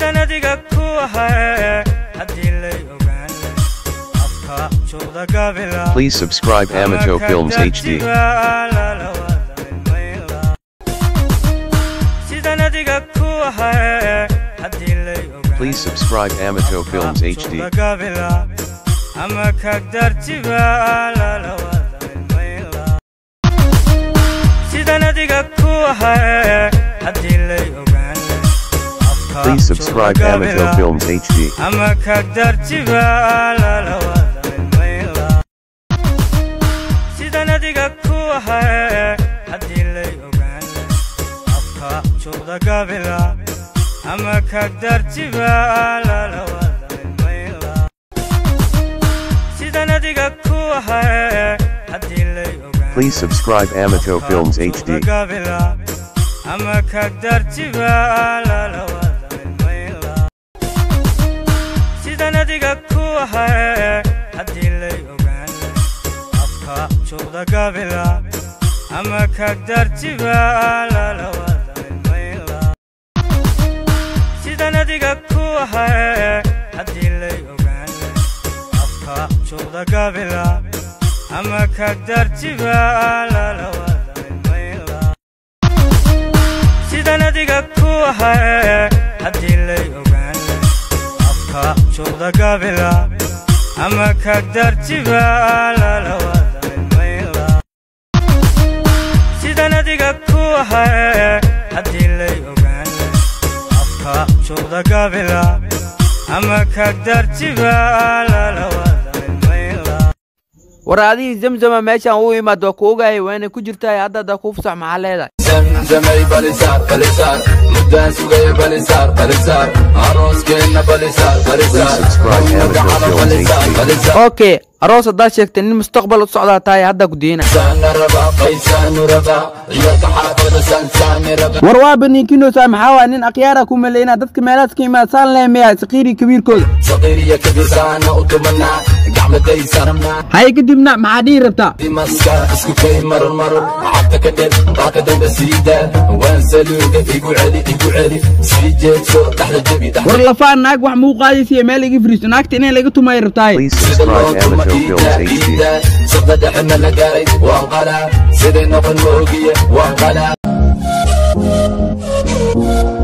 Please subscribe Amato Films HD. Please subscribe Amato Films HD. Please subscribe Amato Films HD. Please subscribe Amato Films HD. ورادي زمزم ماشان uu imaado ku ogaay waana ku jirtaa hadda ku fasax maxaa leedahay زمزمي بلسار بلسار مدان سوغي بلسار بلسار عروسكينا بلسار بلسار اوكي aroos hadaad sheegtay nin mustaqbal u socdaa tahay hadda ku diina war waa baninkino maxaa waa nin aqyaara ku maleeyna dadka meelaad ka imaadsan leeyahay saqiiri kabiirkooda saqiiriya kabiirsaana u tumana gacmaday saramna hay kadibna maxaa dhii rabtaa dimaska isku kay mar xabta ka dheer baaka dawda siida waan saluuga igu celi sii jeedso dhaxda jabi war lafaan naag wax muu qaadaysiyo meel iga firiisto naagta inay laga tumay rabtaa Please subscribe Amato Films HD. صدق احنا لقاري وانقلع سيدي نقل موقية وانقلع